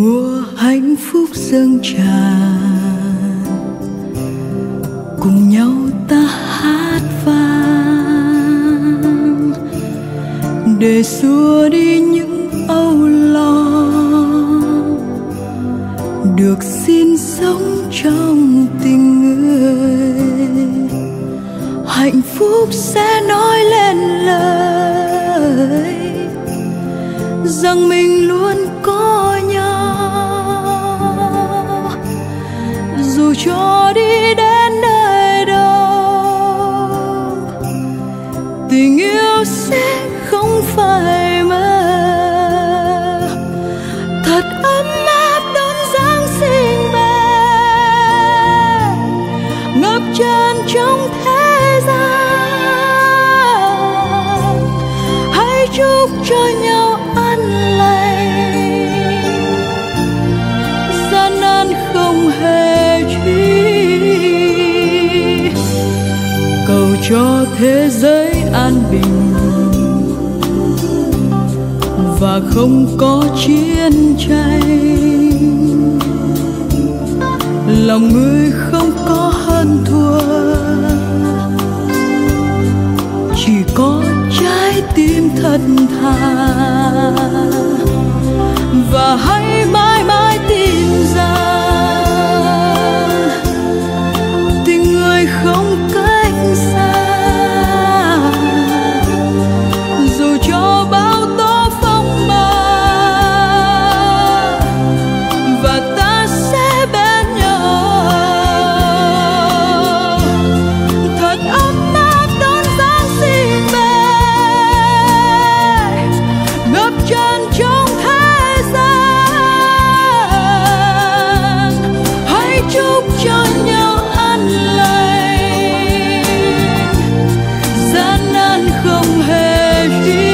mùa hạnh phúc dâng tràn, cùng nhau ta hát vang để xua đi những âu lo, được xin sống trong tình người. Hạnh phúc sẽ nói lên lời rằng mình luôn có nhau, dù cho đi đến nơi đâu. Tình yêu sẽ không phải mơ, thật ấm áp đón Giáng sinh về, ngập tràn trong thế gian. Hãy chúc cho nhau an lành, gian nan không hề chi, cầu cho thế giới an bình và không có chiến tranh. Lòng người không có hơn thua, chỉ có trái tim thật thà. Và hãy mãi mãi tin rằng tình người không cách xa, dù cho bao tố phong ba, và ta sẽ bên nhau thật ấm áp đón Giáng sinh về, ngập tràn trong thế gian. Hãy chúc cho nhau an lành, gian nan không hề chi.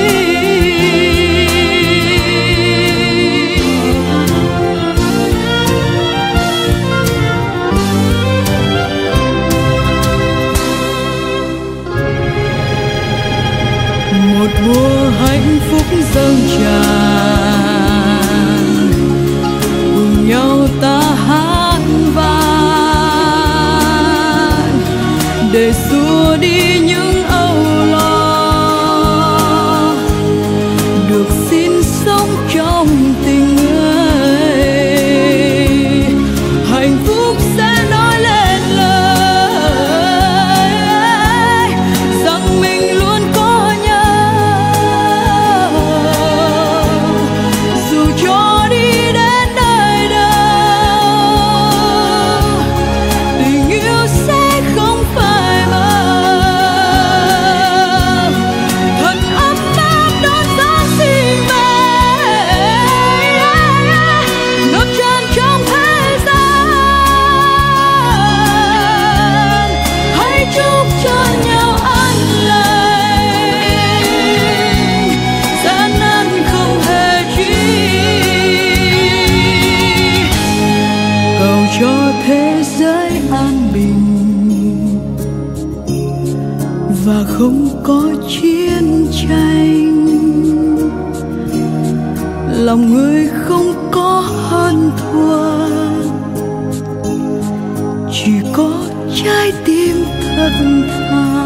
Một mùa hạnh phúc dâng tràn, cùng nhau ta hát vang để xua đi những âu lo, được xin sống trong tình người. Hạnh phúc sẽ nói lên lời rằng mình luôn có nhau, dù cho đi đến nơi đâu. Tình yêu sẽ không phải mơ, thật ấm áp đón Giáng sinh về, ngập tràn trong thế gian. Hãy chúc cho nhau an lành, gian nan không hề chi, cầu cho thế giới an bình và không có chiến tranh. Lòng người không có hơn thua, chỉ có trái tim thật thà.